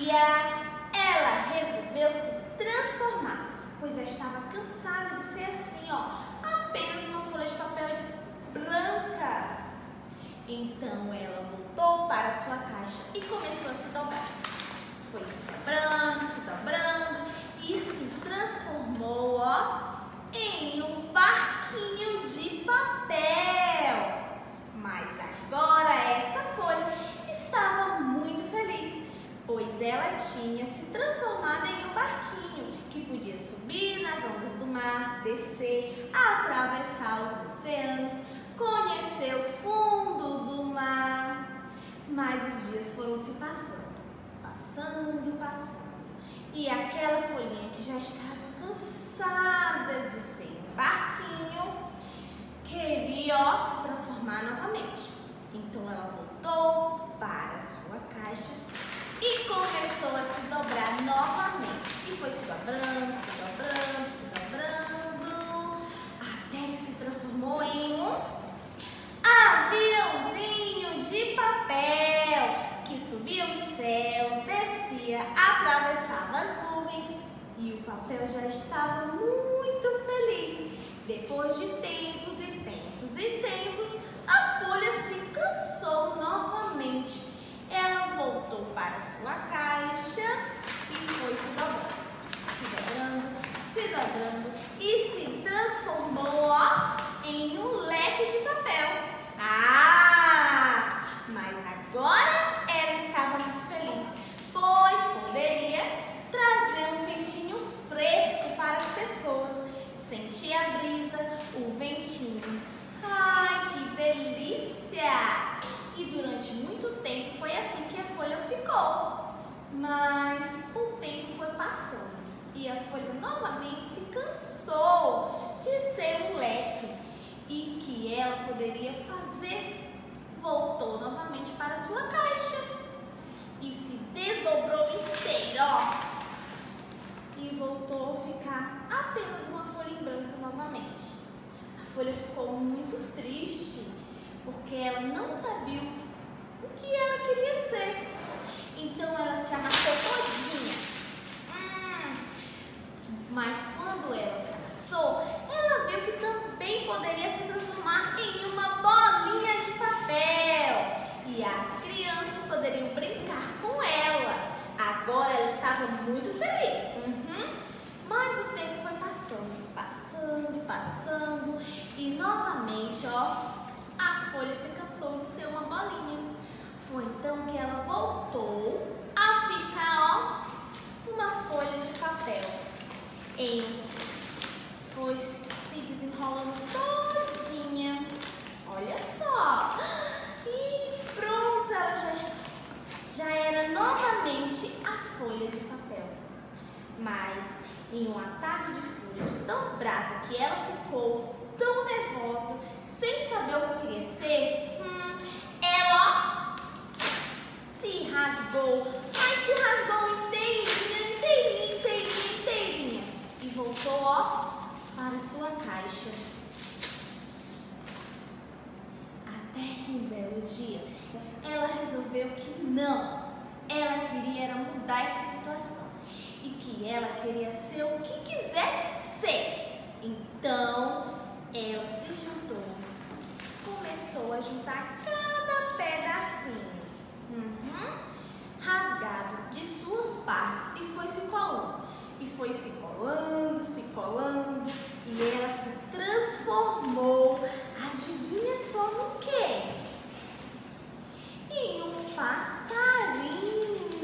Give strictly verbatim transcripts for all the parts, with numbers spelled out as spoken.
dia, ela resolveu se transformar, pois já estava cansada de ser assim, ó, apenas uma folha de papel branca. Então ela voltou para a sua caixa e começou a se dobrar. Foi se dobrando, se dobrando e se transformou, ó, em um barquinho de papel. Mas agora essa folha estava muito feliz, pois ela tinha se transformado em um barquinho que podia subir nas ondas do mar, descer, atravessar os oceanos, conhecer o fundo do mar. Mas os dias foram se passando, passando, passando. E aquela folhinha que já estava cansada de ser um barquinho, queria, ó, se transformar novamente. Então ela voltou para a sua caixa e começou a se dobrar novamente. E foi se dobrando, se dobrando, se dobrando, até que se transformou em um aviãozinho de papel que subia os céus, descia, atravessava as nuvens e o papel já estava muito feliz. Depois de tempos e tempos e tempos, a folha se cansou novamente. Ela voltou para sua caixa e foi se dobrando, se dobrando, se dobrando e se transformou, ó, em um leque de papel. Ah! Mas agora ela estava muito feliz, pois poderia trazer um ventinho fresco para as pessoas. Sentir a brisa, o ventinho. Ai, que delícia! E durante muito tempo foi assim que a folha ficou. Mas o tempo foi passando e a folha novamente se cansou de ser um leque. E que ela poderia fazer? Voltou novamente para a sua caixa e se desdobrou inteira, ó, e voltou a ficar apenas uma folha em branco novamente. A folha ficou muito triste, porque ela não sabia o que ela queria ser. Então ela se amassou todinha. Hum. Mas quando ela se amassou, ela viu que também poderia se transformar em uma bolinha de papel. E as crianças poderiam brincar com ela. Agora ela estava muito feliz. Uhum. Mas o tempo foi passando, passando, passando. E novamente, ó, a folha se cansou de ser uma bolinha. Foi então que ela voltou a ficar, ó, uma folha de papel. E foi se desenrolando todinha. Olha só. E pronto, ela já, já era novamente a folha de papel. Mas em um ataque de fúria tão bravo que ela ficou tão nervosa, sem saber o que queria ser, hum, ela, ó, se rasgou, mas se rasgou inteirinha, inteirinha, inteirinha, inteirinha. E voltou, ó, para sua caixa. Até que um belo dia, ela resolveu que não, ela queria era mudar essa situação. E que ela queria ser o que quisesse ser. Então, ela se juntou, começou a juntar cada pedacinho, uhum, rasgado de suas partes e foi se colando. E foi se colando, se colando e ela se transformou. Adivinha só no quê? Em um passarinho.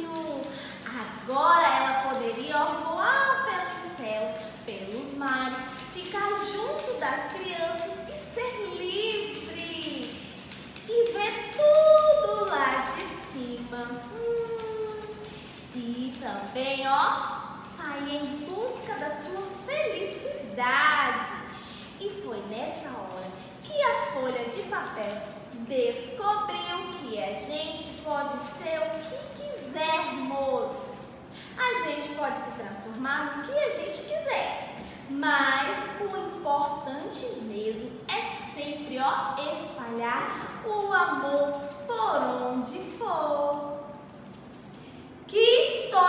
Agora ela poderia, ó, voar pelos céus, pelos mares, ficar junto das crianças e ser livre. E ver tudo lá de cima. Hum. E também, ó, sair em busca da sua felicidade. E foi nessa hora que a folha de papel descobriu que a gente pode ser o que quisermos. A gente pode se transformar no que a gente quiser, mas o importante mesmo é sempre, ó, espalhar o amor por onde for. Que história!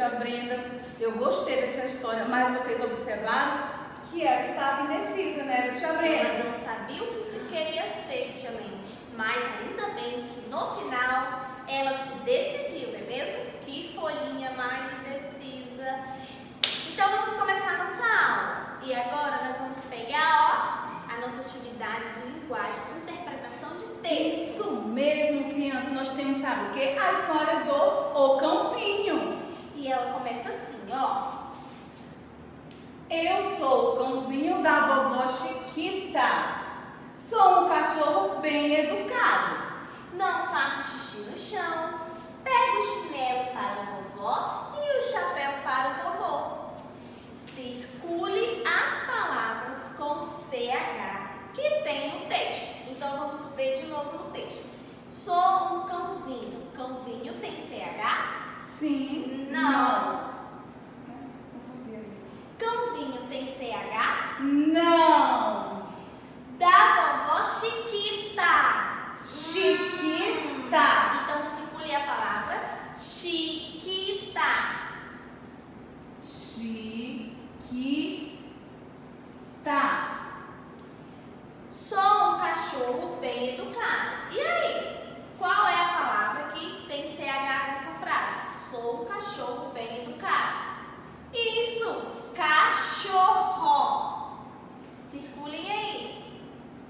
Brenda. Eu gostei dessa história, mas vocês observaram que ela estava indecisa, né, tia Brenda? Ela não sabia o que se queria ser, tia Lene, mas ainda bem que no final ela se decidiu, não é mesmo? Que folhinha mais indecisa. Então vamos começar a nossa aula. E agora nós vamos pegar, ó, a nossa atividade de linguagem, interpretação de texto. Isso mesmo, criança. Nós temos, sabe o quê? A história do O Cãozinho. E ela começa assim, ó. Eu sou o cãozinho da vovó Chiquita. Sou um cachorro bem educado. Não faço xixi no chão. Pego o chinelo para a vovó e o chapéu para o vovô. Circule as palavras com C H que tem no texto. Então vamos ver de novo no texto. Sou um cãozinho. Cãozinho tem C H? Sim. Não. Cãozinho tem C H? Não. Da vovó Chiquita. Chiquita. Então circule a palavra Chiquita. Chiquita. Sou um cachorro bem educado. E aí? Qual é a palavra que tem C H nessa frase? Sou um cachorro bem educado. Isso! Cachorro. Circulem aí.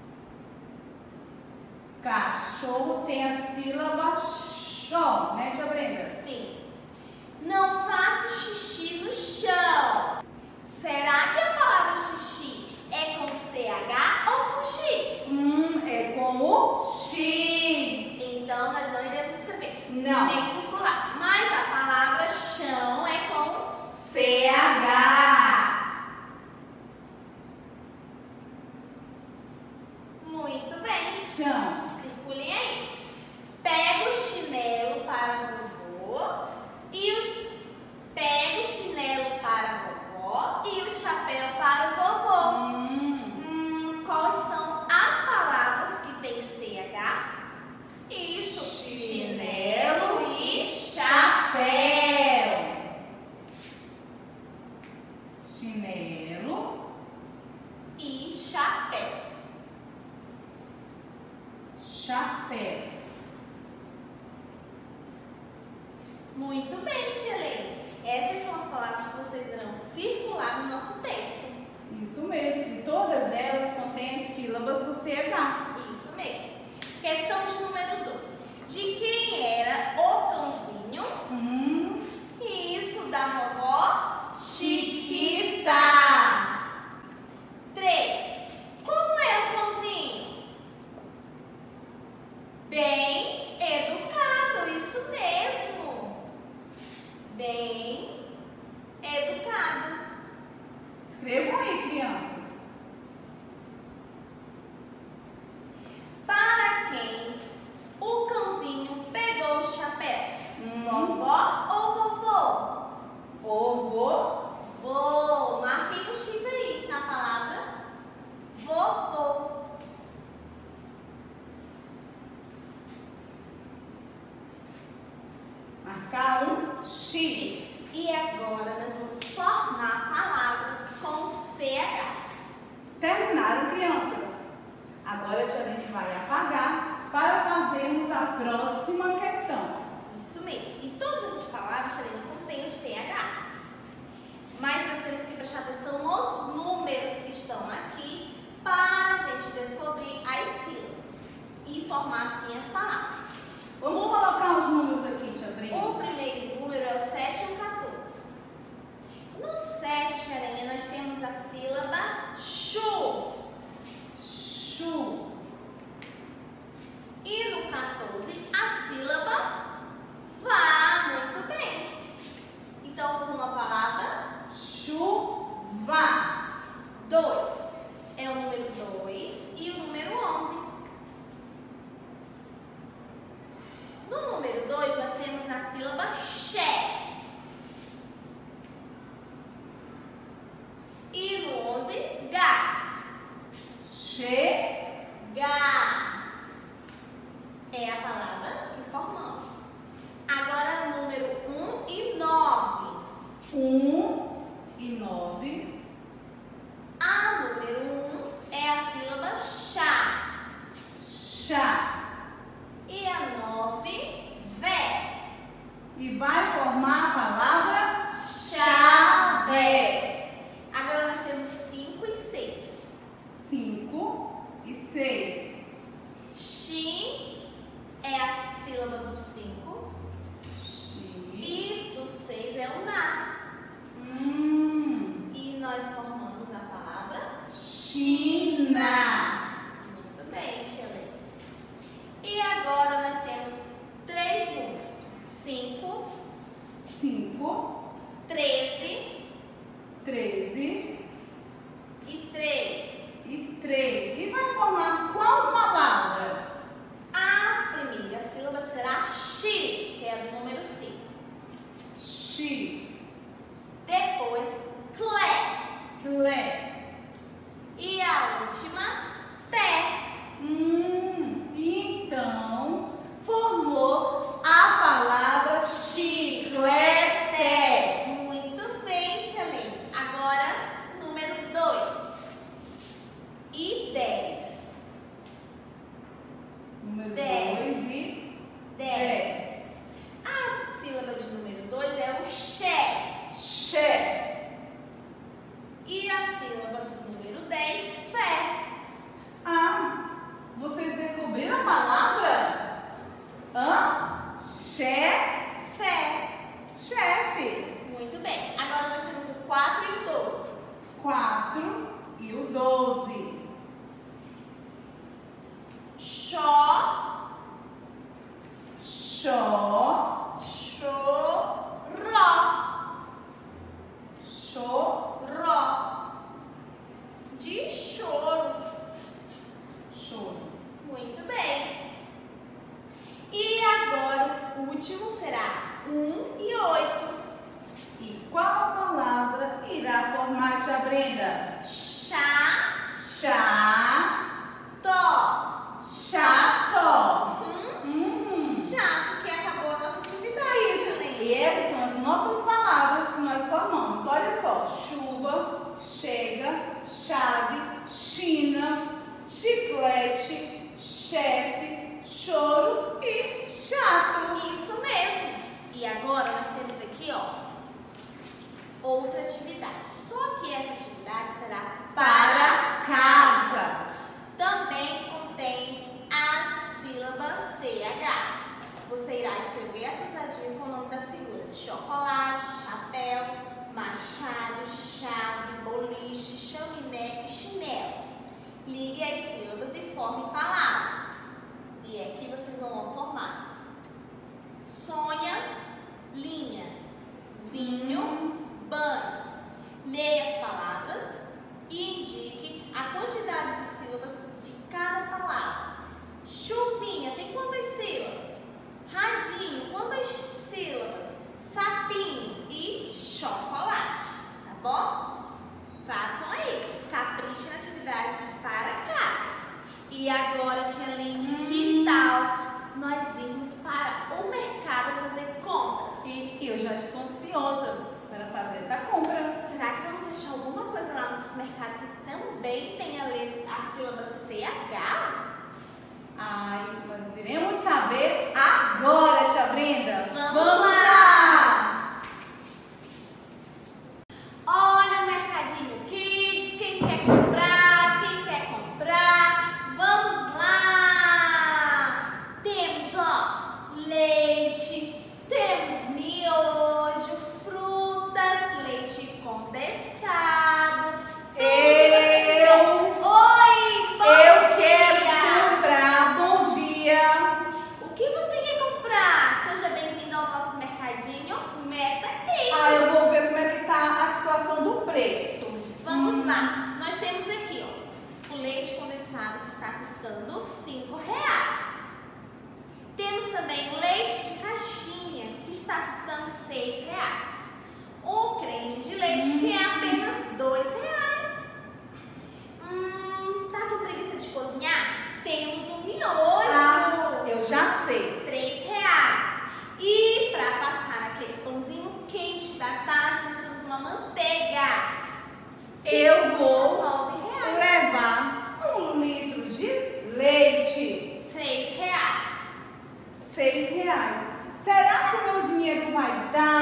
Cachorro tem a sílaba chó, né, tia Brenda? Sim. Não faço xixi no chão. Será que a palavra xixi é com C H ou com X? Hum, é com o X. Então nós não iremos escrever. Não. Nem circular. Mas a palavra chão é com C H. Muito bem. Chão. Circulem aí. Pega o chinelo para o vovô e os pega o chinelo para a vovó e o chapéu para o vovô. Hum. Hum, quais são as palavras que tem C H? Isso. Chinelo e chapéu. Chinelo E chapéu. chapéu. Muito bem, tia Lene. Essas são as palavras que vocês irão circular no nosso texto. Isso mesmo, e todas elas contêm sílabas do C H. Isso mesmo. Questão de número dois. De quem era o cãozinho? Hum. Isso, da vovó Chiquita. três. Como é o cãozinho? Bem educado, isso mesmo. Bem educado. Escrevam aí, crianças. Para quem o cãozinho pegou o chapéu? Hum. Vovó ou vovô? Vovô. Vou. Marquem o X aí na palavra vovô. Marcar um X. E agora nós vamos formar palavras com C H. Terminaram, crianças? Agora a tia Lene vai apagar para fazermos a próxima questão. Isso mesmo. E todas essas palavras, tia Lene, contêm o C H. Mas nós temos que prestar atenção nos números que estão aqui para a gente descobrir as sílabas e formar assim as palavras. Vamos colocar os números aqui, tia Brenda. O primeiro número é o sete e o quatorze. No sete, tia Lene, nós temos a sílaba chu. Chu. E no quatorze, a sílaba e vai formar a palavra chave. Agora nós temos cinco e seis. Cinco e seis. Xi é a sílaba do cinco. Xi. E do seis é o na. Hum. E nós formamos a palavra China. Muito bem, tia Lê. E agora nós temos três números. Cinco. Cinco. Treze. Treze. E três. E três. E vai formar qual palavra? A primeira sílaba será xi, que é a do número cinco. Xi. Depois, clé. Clé. E a última, té. Hum, então, formou a palavra chiclete. Muito bem, tia Lê. Agora, número dois. E dez. Número Dez. dois e Dez. dez. A sílaba de número dois é o xé. Xé. E a sílaba do número dez, fé. Ah, vocês descobriram a palavra? Hã? Xé. Fé. Chefe. Muito bem. Agora nós temos o quatro e o doze. Quatro e o doze. Xó. Xó. Choró. Choró. De choro. Choro. Muito bem. E agora o último será um e oito. E qual palavra irá formar, tia Brenda? Chá. Chá. Tó. Chato. Hum? Hum. Chato, que acabou a nossa atividade. Isso. E essas são as nossas palavras que nós formamos. Olha só: chuva, chega, chave, China, chiclete, chefe, choro e chato. Isso mesmo. E agora nós temos aqui, ó, outra atividade. Só que essa atividade será Para casa. Também contém a sílaba C H. Você irá escrever a cruzadinha com o nome das figuras: chocolate, chapéu, machado, chave, boliche, chaminé e chinelo. Ligue as sílabas e forme palavras. E aqui vocês vão formar: sonha, linha, vinho, banho. Leia as palavras e indique a quantidade de sílabas de cada palavra. Chuvinha tem quantas sílabas? Radinho, quantas sílabas? Sapinho e chocolate, tá bom? Façam aí, capriche na atividade de para casa. E agora, tia Aline, que tal nós irmos para o mercado fazer compras? E eu já estou ansiosa para fazer essa compra. Será que vamos achar alguma coisa lá no supermercado que também tenha a sílaba C H? Ai, nós iremos saber agora, tia Brenda. Vamos, Vamos lá. lá. Olha o Mercadinho Kids, quem quer comprar, quem quer comprar, vamos lá! Temos, ó, leite, temos miojo, frutas, leite condensado. Eu, Oi, bom eu dia! quero comprar. Bom dia. O que você quer comprar? Seja bem-vindo ao nosso Mercadinho Meta Kids. Ah, eu vou ver como é que tá a situação do preço. Vamos Hum. lá, nós temos aqui, ó, o leite condensado que está custando cinco reais. Temos também o leite de caixinha que está custando seis reais. O creme de leite que é apenas dois reais. Hum, tá com preguiça de cozinhar? Temos o miojo. Ah, eu já sei. três reais. E para passar aquele pãozinho quente da tarde, nós temos uma manteiga. Eu vou nove reais. levar um litro de leite. Seis reais. Seis reais. Será que o meu dinheiro dinheiro vai dar.